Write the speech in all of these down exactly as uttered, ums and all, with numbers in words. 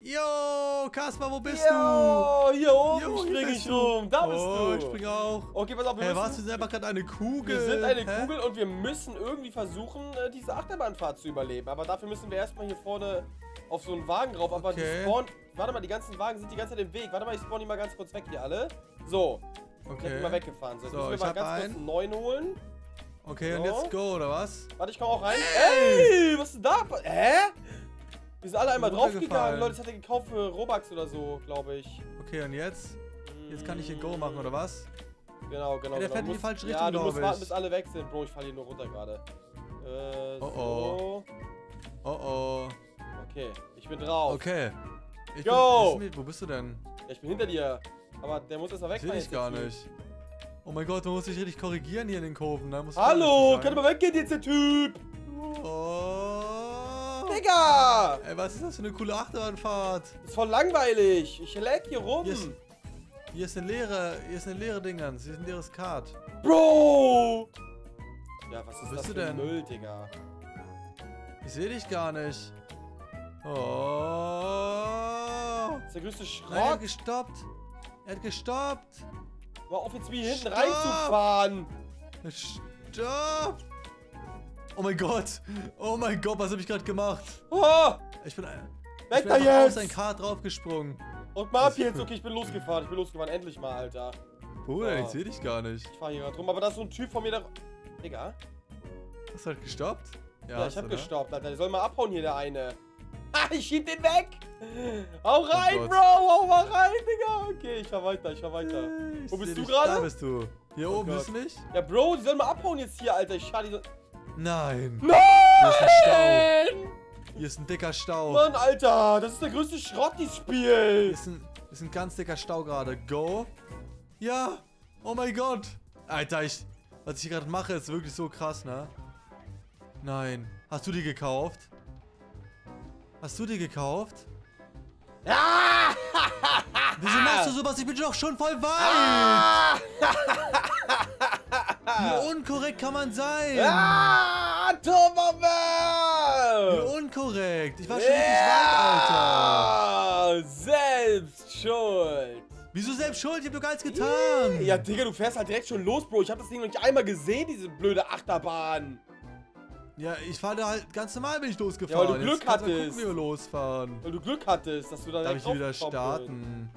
Yo, Kaspar, wo bist Yo, du? hier oben Jo, hier spring bist ich du. rum. Da bist Oh, du. ich spring auch. Okay, pass auf, wir Hey, müssen... was? Wir sind einfach gerade eine Kugel. Wir sind eine Hä? Kugel und wir müssen irgendwie versuchen, äh, diese Achterbahnfahrt zu überleben. Aber dafür müssen wir erstmal hier vorne auf so einen Wagen drauf. Aber Okay. die spawnen... Warte mal, die ganzen Wagen sind die ganze Zeit im Weg. Warte mal, ich spawn die mal ganz kurz weg hier alle. So. Okay. Jetzt sind wir weggefahren. So, jetzt So, müssen wir ich mal hab ganz kurz einen. einen neuen holen. Okay, und So. jetzt go, oder was? Warte, ich komm auch rein. Ey, was ist denn da? Hä? Wir sind alle einmal Runtergefallen. draufgegangen. Leute, das hat er gekauft für Robux oder so, glaube ich. Okay, und jetzt? Jetzt kann ich hier go machen, oder was? Genau, genau. Ey, der genau. fährt in die Musst- falsche Ja, Richtung, du musst glaub warten, ich. bis alle weg sind. Bro, ich falle hier nur runter gerade. Äh, Oh, so. Oh oh. Okay, ich bin drauf. Okay. Ich Go! Bin, wo bist du denn? Ja, ich bin hinter dir. Aber der muss erst mal weg. Sehe ich gar nicht. Oh mein Gott, man muss sich richtig korrigieren hier in den Kurven. Da muss Hallo, kann mal weggehen jetzt, der Typ? Oh. Digga! Ey, was ist das für eine coole Achterbahnfahrt? Ist voll langweilig. Ich lag hier rum. Hier ist, hier ist eine leere, hier ist eine leere Dingens. Hier ist ein leeres Kart. Bro! Ja, was ist Wo bist das du für denn? Müll, Digga? Ich sehe dich gar nicht. Oh. Das ist der größte Nein, er hat Schrott. gestoppt. Er hat gestoppt. Hör auf jetzt wie hinten Stopp! reinzufahren. Stopp! Oh mein Gott! Oh mein Gott, was habe ich gerade gemacht? Oh, Ich bin, ich weg bin da einfach auf jetzt! sein Kart draufgesprungen. Und mal ab jetzt. Okay, ich bin losgefahren. Ich bin losgefahren. Endlich mal, Alter. Bruder, So. ich sehe dich gar nicht. Ich fahre hier gerade rum. Aber da ist so ein Typ von mir da... Digga. Hast du halt gestoppt? Ja, hast ich hab du, ne? gestoppt, Alter. Der soll mal abhauen hier, der eine. Ha, ich schieb den weg! Hau rein, Oh Gott. Bro! Hau mal rein, Digga! Okay, ich fahr weiter, ich fahr weiter. Äh, ich Wo bist seh du dich. gerade? Da bist du. Hier Oh oben Gott. bist du nicht? Ja, Bro, die sollen mal abhauen jetzt hier, Alter. Ich schade die so... Nein. Nein! Hier ist ein Stau. Hier ist ein dicker Stau. Mann, Alter! Das ist der größte Schrott, dieses Hier Spiel! ist ein, ist ein ganz dicker Stau gerade. Go. Ja. Oh mein Gott. Alter, ich, was ich hier gerade mache, ist wirklich so krass, ne? Nein. Hast du die gekauft? Hast du die gekauft? Ah! Wieso machst du sowas? Ich bin doch schon voll weit. Ah! Wie unkorrekt kann man sein? Ah! Wie Turbo! unkorrekt. Ich war schon richtig weit, Alter. Ja! Selbst schuld! Wieso selbst schuld? Ich hab doch gar nichts getan. Ja, Digga, du fährst halt direkt schon los, Bro. Ich hab das Ding noch nicht einmal gesehen, diese blöde Achterbahn. Ja, ich fahre da halt ganz normal, bin ich Ja, losgefahren. weil du Glück Jetzt kannst du mal hattest. gucken, wie wir losfahren. Weil du Glück hattest, dass du da Darf direkt ich wieder draufgekommen bist. starten?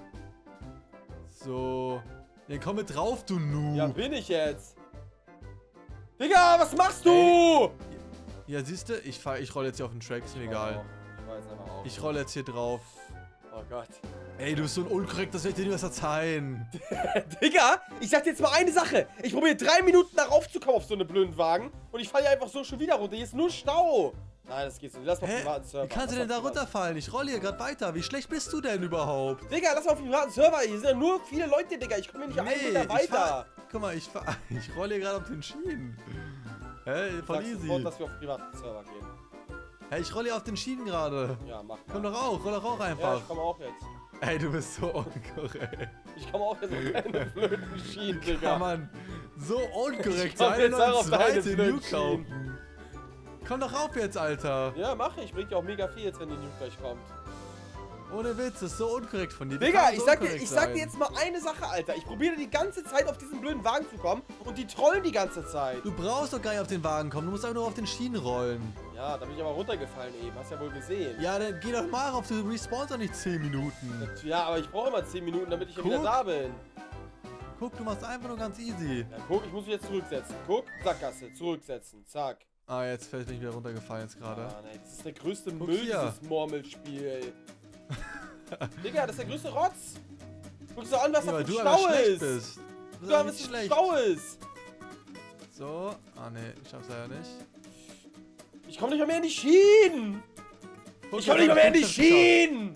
So. Ja, komm mit drauf, du Noob. Ja, bin ich jetzt. Digga, was machst du? Ja, siehst du, ich, fahr- ich rolle jetzt hier auf den Track, ist mir egal. Ich fahr jetzt einfach auf. Ich rolle jetzt hier drauf. Oh Gott. Ey, du bist so ein unkorrekt, das werde ich dir niemals verzeihen. Digga, ich sag dir jetzt mal eine Sache. Ich probiere drei Minuten darauf zu kommen auf so eine blöden Wagen und ich falle hier einfach so schon wieder runter. Hier ist nur Stau. Nein, das geht so. Lass mal auf Hä? privaten Server. Wie kannst du Lass denn da mal privaten- runterfallen? Ich rolle hier gerade weiter. Wie schlecht bist du denn überhaupt? Digga, lass mal auf privaten Server. Hier sind ja nur viele Leute, Digga. Ich komme hier nicht einen Meter ich weiter. fahr, guck mal, ich, fahr, ich rolle hier gerade auf den Schienen. Hä, voll Sag easy. sofort, dass wir auf privaten Server gehen. Hey, ich rolle hier auf den Schienen gerade. Ja, mach Komm mal. doch auch, roll doch auch Ja, einfach. ich komme auch jetzt. Ey, du bist so unkorrekt. Ich komme auch jetzt auf deine blöden Schienen, Digga. Kann man so Ich unkorrekt komm sein jetzt und auch ein auf deine zweites blöden Nuke kaufen? Komm doch auf jetzt, Alter. Ja, mach ich. Bringt ja auch mega viel jetzt, wenn die Nuke gleich kommt. Ohne Witz, das ist so unkorrekt von dir. Wie Digga, kann man ich so sag, dir, unkorrekt ich sag dir sein? jetzt mal eine Sache, Alter. Ich probiere die ganze Zeit auf diesen blöden Wagen zu kommen und die trollen die ganze Zeit. Du brauchst doch gar nicht auf den Wagen kommen, du musst einfach nur auf den Schienen rollen. Ja, da bin ich aber runtergefallen eben. Hast ja wohl gesehen. Ja, dann geh doch mal rauf, du respawnst doch nicht zehn Minuten. Ja, aber ich brauche immer zehn Minuten, damit ich ja wieder Guck. da bin. Guck, du machst einfach nur ganz easy. Ja, guck, ich muss mich jetzt zurücksetzen. Guck, Sackgasse, zurücksetzen, zack. Ah, jetzt bin ich wieder runtergefallen jetzt gerade. Ah, nee, das ist der größte Guck Müll, hier. dieses Murmelspiel. Digga, das ist der größte Rotz. Guck dir so an, was Ja, da weil für du ein aber Stau schlecht ist. bist. Du Guck bist mal, aber was nicht für ein schlecht. Stau ist. So, ah ne, ich schaff's leider nicht. Ich komme nicht mal mehr in die Schienen. Guck, Ich komme nicht mal mehr in die hab's geschafft. Schienen.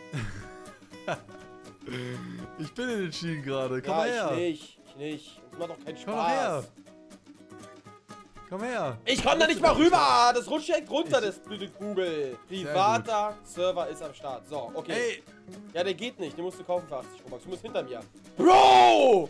Ich bin in den Schienen gerade, komm Ja, mal ich her. nicht. Ich nicht. Das macht doch keinen Komm doch her. Spaß. Komm her. Ich komm da nicht mal rüber. Das rutscht direkt runter, Ich- das blöde Kugel. Privater Server ist am Start. So, okay. Ey, Ja, der geht nicht. Den musst du kaufen für achtzig Robux. Du musst hinter mir. Bro!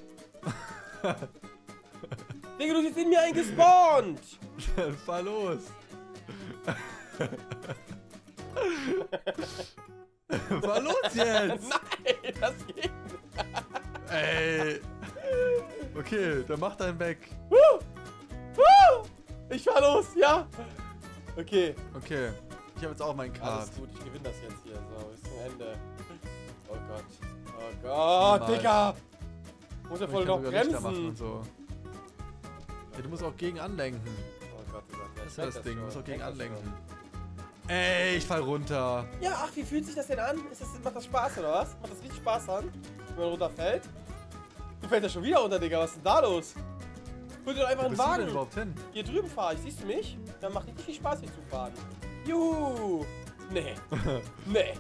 Digga, du bist in mir eingespawnt. dann fahr los. Was los jetzt? Nein, das geht nicht. Ey. Okay, dann mach deinen weg. Uh, uh, ich fahr los, ja. Okay. Okay. Ich habe jetzt auch meinen Card. Alles gut, ich gewinne das jetzt hier. So, bis zum Ende. Oh Gott. Oh Gott, Niemals. Digga. Muss ja Ich voll kann noch sogar Lichter machen bremsen. und so. Ja, du musst auch gegen anlenken. Oh Gott, oh Gott. Das ist ja das Ding, du musst auch gegen Check das anlenken. Ey, ich fall runter. schon. Ja, ach, wie fühlt sich das denn an? Ist das, macht das Spaß, oder was? Macht das richtig Spaß an, wenn man runterfällt? Du fällst ja schon wieder runter, Digga. Was ist denn da los? Hol dir doch einfach Wo einen bist du denn Wagen. überhaupt hin? Hier drüben fahre ich, siehst du mich? Dann macht richtig viel Spaß, hier zu fahren. Juhu! Nee. Nee.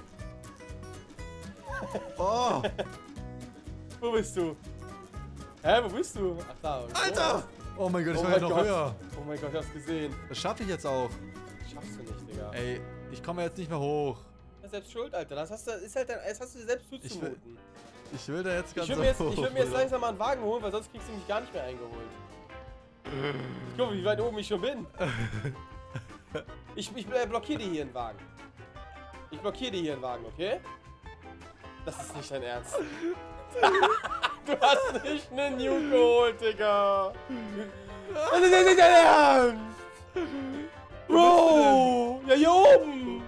Oh, Wo bist du? Hä, wo bist du? Ach da. Oh. Alter! Oh mein Gott, ich Oh war ja mein noch Gott. höher. Oh mein Gott, ich hab's gesehen. Das schaffe ich jetzt auch. Schaffst du nicht, Digga. Ey, ich komme jetzt nicht mehr hoch. Das ist selbst schuld, Alter. Das hast du, ist halt dein, das hast du dir selbst zuzumuten. Ich will da jetzt Ich ganz würde mir, jetzt- hoch. ich würd mir jetzt Bruder. langsam mal einen Wagen holen, weil sonst kriegst du mich gar nicht mehr eingeholt. Guck mal, wie weit oben ich schon bin. Ich, ich blockiere dir hier einen Wagen. Ich blockiere dir hier einen Wagen, okay? Das ist nicht dein Ernst. Du hast nicht einen Nuke geholt, Digga. Das ist nicht dein Ernst. Bro! Ja, hier oben!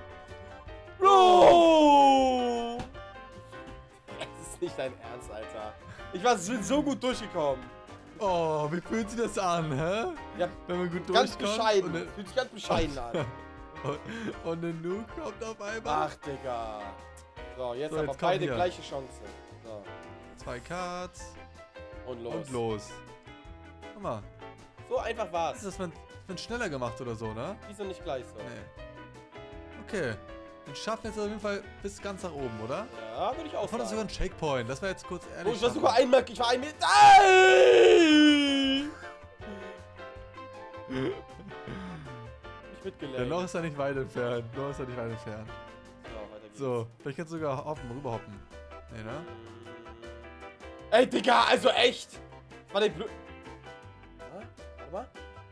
Bro! Das ist nicht dein Ernst, Alter. Ich war bin so gut durchgekommen. Oh, wie fühlt sich das an, hä? Ja, Wenn man gut ganz durchkommt bescheiden. und, Fühlt sich ganz bescheiden an. und, und ein Nuke kommt auf einmal. Ach, Digga. So, jetzt So, aber jetzt komm beide hier. gleiche Chance. So, Zwei Cards und los. und los. Guck mal, So einfach ist war's. das wenn, wenn schneller gemacht oder so, ne? Wieso nicht gleich so? Nee. Okay. Wir schaffen jetzt auf jeden Fall bis ganz nach oben, oder? Ja, würde ich auch Davon ist sogar sagen. ein Checkpoint. Das war jetzt kurz Oh, ehrlich. ich war schaffen. sogar einmal, ich war ein Meter. Ey! Ich mitgelenkt. Ja, noch ist er nicht weit entfernt. Noch ist er nicht weit entfernt. So, weiter geht's. So, vielleicht kannst du sogar hoppen, rüberhoppen. Nee, ne? Ey, Digga, also echt! War der blöd. Ah, warte mal.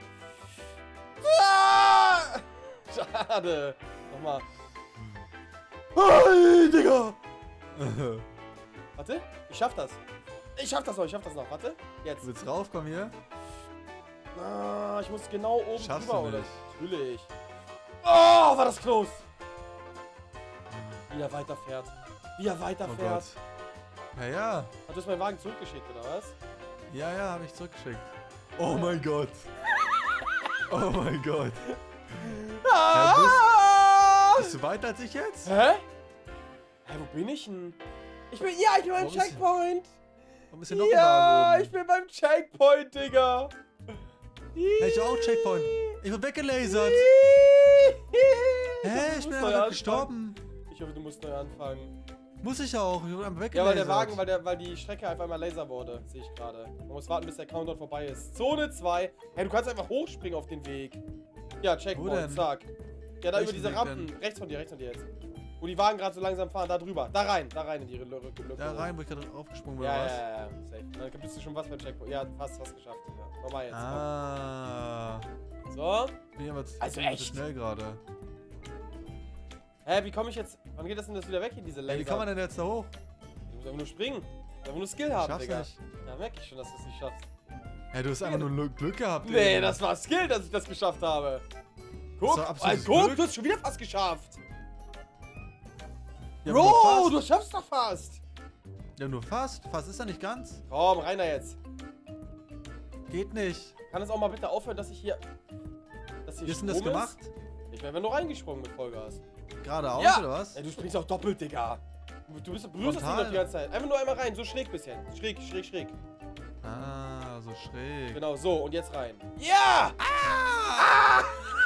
Ah! Schade. Nochmal. Hey, Digga! Warte, ich schaff das. Ich schaff das noch, ich schaff das noch. Warte, jetzt. Du willst raufkommen hier? Ah, ich muss genau oben Schaffst drüber, du oder? nicht. Natürlich. Oh, war das close! Wie er weiterfährt. Wie er Oh weiterfährt. Gott. Ja, ja. Hat du meinen Wagen zurückgeschickt, oder was? Ja, ja, habe ich zurückgeschickt. Oh mein Gott. Oh mein Gott. Ah! Bist du weiter als ich jetzt? Hä? Hä, wo bin ich denn? Ich bin, ja, ich bin beim Warum ist- Checkpoint. Warum ist hier noch ein Ja, Wagen oben? ich bin beim Checkpoint, Digga. Hey, ich auch Checkpoint. Ich bin weggelasert. Hä, Hä, ich bin einfach gestorben. Ich hoffe, du musst neu anfangen. Muss ich auch. Ich bin einfach weggelasert. Ja, weil der Wagen, weil, der, weil die Strecke einfach einmal Laser wurde, sehe ich gerade. Man muss warten, bis der Countdown vorbei ist. Zone zwei. Hey, du kannst einfach hochspringen auf den Weg. Ja, Wo Checkpoint, denn? zack. Ja, da über Welchen diese Weg Rampen. denn? Rechts von dir, rechts von dir jetzt. Wo die Wagen gerade so langsam fahren, da drüber. Da rein, da rein in die Lücke. Lücke. Da rein, wo ich gerade aufgesprungen bin, Ja, oder ja, was? ja, ja, safe. Dann bist du schon was beim Checkpoint. Ja, fast was geschafft. Ja. Nochmal jetzt. Ah. komm. So. Bin ich aber zu, Also bin ich echt? zu schnell gerade. Hä, wie komme ich jetzt. Wann geht das denn das wieder weg in diese Laser? Ey, wie kann man denn jetzt da hoch? Du musst einfach nur springen. Du musst einfach nur Skill haben, Schaff's Digga. nicht. Ja, merke ich schon, dass du es nicht schaffst. Hey, du hast einfach nur Glück gehabt. Nee, eben. das war Skill, dass ich das geschafft habe. Guck, war absolutes also, guck, Glück. du hast schon wieder fast geschafft. Ja, aber nur Bro, fast. du schaffst doch fast. Ja, nur fast. Fast ist er nicht ganz. Komm, rein da jetzt. Geht nicht. Kann es auch mal bitte aufhören, dass ich hier... Dass hier Wie ist denn das Strom gemacht? Ist? Ich wäre nur reingesprungen mit Vollgas. Geradeaus Ja. oder was? Ey, du springst auch doppelt, Digga. Du bist, berührst das Ding Frontal. doch die ganze Zeit. Einfach nur einmal rein, so schräg bisschen. Schräg, schräg, schräg. Ah, so schräg. Genau, so, und jetzt rein. Ja! Ah!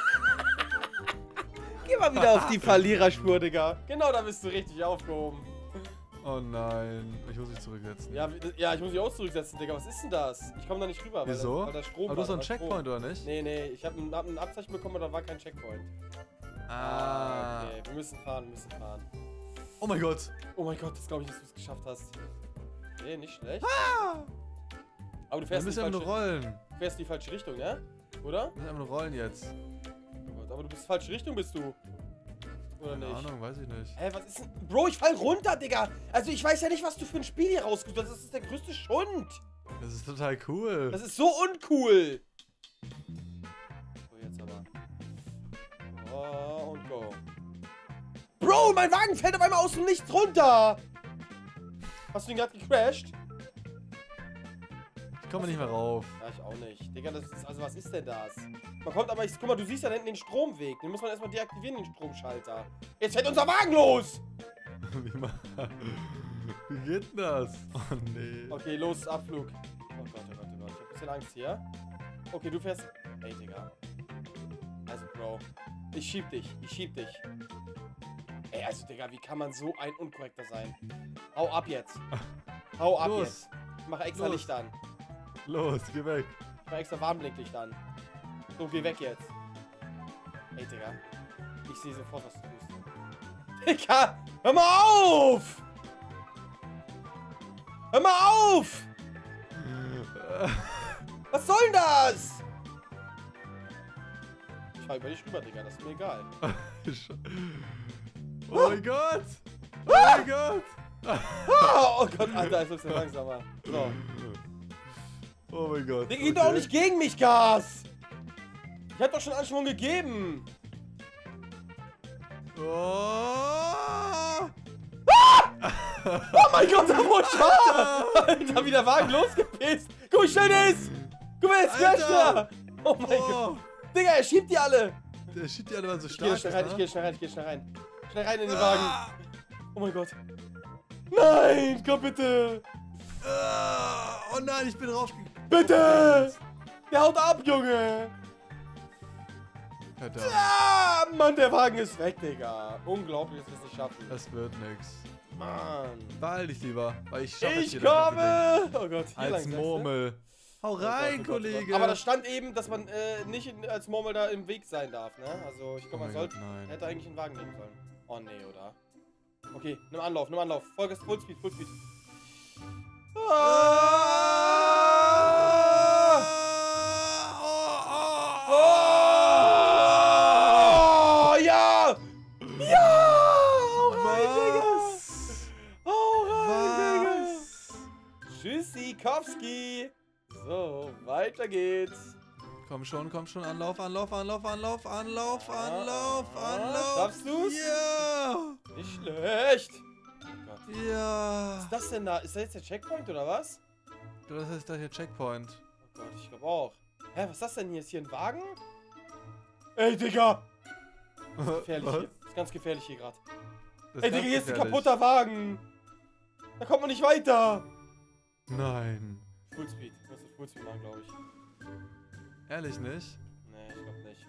Geh mal wieder auf die Verliererspur, Digga. Genau, da bist du richtig aufgehoben. Oh nein. Ich muss mich zurücksetzen. Ja, wie- ja, ich muss mich auch zurücksetzen, Digga. Was ist denn das? Ich komme da nicht rüber, weil, Wieso? Da, weil da Strom Aber du hast war, doch einen da war Checkpoint, Strom. oder nicht? Nee, nee, ich habe ein, hab ein Abzeichen bekommen, aber da war kein Checkpoint. Ah. Okay, wir müssen fahren, wir müssen fahren. Oh mein Gott. Oh mein Gott, das glaube ich, dass du es geschafft hast. Nee, nicht schlecht. Ah. Aber du Wir fährst, in die müssen einfach nur falsche, rollen. du fährst in die falsche Richtung, ne? Oder? Wir müssen einfach nur rollen jetzt. Oh Gott, aber du bist falsche Richtung, bist du. Oder Keine nicht? Ahnung, weiß ich nicht. Hä, was ist denn... Bro, ich fall runter, Digga. Also ich weiß ja nicht, was du für ein Spiel hier rausgesucht hast. Das ist der größte Schund. Das ist total cool. Das ist so uncool. So, jetzt aber. Oh, und go. Bro, mein Wagen fällt auf einmal aus dem Nichts runter. Hast du ihn gerade gecrashed? Ich komme nicht mehr rauf. Ja, ich auch nicht. Digga, das ist, also was ist denn das? Man kommt aber, ich, guck mal, du siehst da hinten den Stromweg. Den muss man erstmal deaktivieren, den Stromschalter. Jetzt fällt unser Wagen los! Wie, ma- Wie geht denn das? Oh nee. Okay, los, Abflug. Oh Gott, oh Gott, oh Gott. Ich hab ein bisschen Angst hier. Okay, du fährst... Ey, Digga. Also, Bro. Ich schieb dich. Ich schieb dich. Ey, also, Digga, wie kann man so ein Unkorrekter sein? Hau ab jetzt. Hau ab Los. jetzt. Ich mach extra Los. Licht an. Los, geh weg. Ich mach extra Warnblinklicht an. So, geh weg jetzt. Ey, Digga. Ich sehe sofort, was du tust. Digga! Hör mal auf! Hör mal auf! Was soll denn das? Ich fahr über dich rüber, Digga. Das ist mir egal. Oh mein Gott! Oh mein Gott! Oh, oh Gott, Alter, ist ein bisschen langsamer. So. Oh mein Gott. Digga, gib doch auch nicht gegen mich Gas! Ich hab doch schon Anschwung gegeben! Oh! Oh mein Gott, der Motor! Alter, wie der Wagen losgepisst! Guck, wie schnell der ist! Guck mal, jetzt crasht er! Oh mein Oh. Gott! Digga, er schiebt die alle! Der schiebt die alle mal so Ich geh stark. schnell rein, ne? ich geh schnell rein, ich geh schnell rein. Schnell rein in den Ah. Wagen. Oh mein Gott. Nein, komm bitte! Ah. Oh nein, ich bin drauf. Bitte! Der haut ab, Junge! Verdammt. Ah, Mann, der Wagen ist weg, Digga. Unglaublich, dass wir es nicht schaffen. Das wird nix. Mann. Beeil dich lieber, weil ich schaffe Ich komme! Oh Gott, hier lang, Als sagst du? Murmel. Hau Oh Gott, rein, oh Gott, oh Gott. Kollege. Aber da stand eben, dass man äh, nicht in, als Murmel da im Weg sein darf, ne? Also ich glaube, Oh man mein sollte, Gott, nein. hätte eigentlich einen Wagen nehmen sollen. Oh nee, oder? Okay, nimm Anlauf, nimm Anlauf. Vollgas, Fullspeed, Fullspeed. Ah! Oh, ja! Ja! Hau rein, Digga! Was? Hau rein, Digga! Was? Tschüssikowski! So, weiter geht's. Komm schon, komm schon, Anlauf, Anlauf, Anlauf, Anlauf, Anlauf, Ah, Anlauf, ah, Anlauf. schaffst du's? Ja! Nicht schlecht. Oh Gott. Ja! Was ist das denn da? Ist das jetzt der Checkpoint oder was? Du, das ist doch hier Checkpoint. Oh Gott, ich glaube auch. Hä, was ist das denn hier? Ist hier ein Wagen? Ey, Digga! Gefährlich Was? hier. Ist ganz gefährlich hier gerade. Das Ey, ganz Digga, hier ist ein gefährlich. kaputter Wagen. Da kommt man nicht weiter. Nein. Fullspeed. Ich muss das Fullspeed machen, glaube ich. Ehrlich nicht? Nee, ich glaube nicht.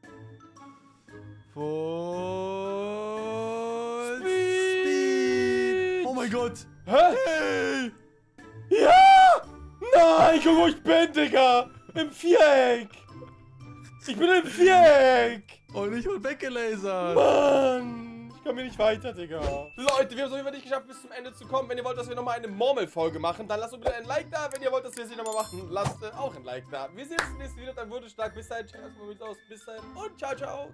Full Speed. Speed. Oh mein Gott. Hä? Hey. Ja! Nein, guck, wo ich bin, Digga! Im Viereck! Ich bin im Viereck! Und ich wurde weggelasert. Mann! Ich komme hier nicht weiter, Digga. Leute, wir haben es auf jeden Fall nicht geschafft, bis zum Ende zu kommen. Wenn ihr wollt, dass wir nochmal eine Murmel-Folge machen, dann lasst uns bitte ein Like da. Wenn ihr wollt, dass wir sie nochmal machen, lasst äh, auch ein Like da. Wir sehen uns im nächsten Video, dann wurde stark. Bis dahin, check erstmal mit aus. Bis dahin und ciao, ciao.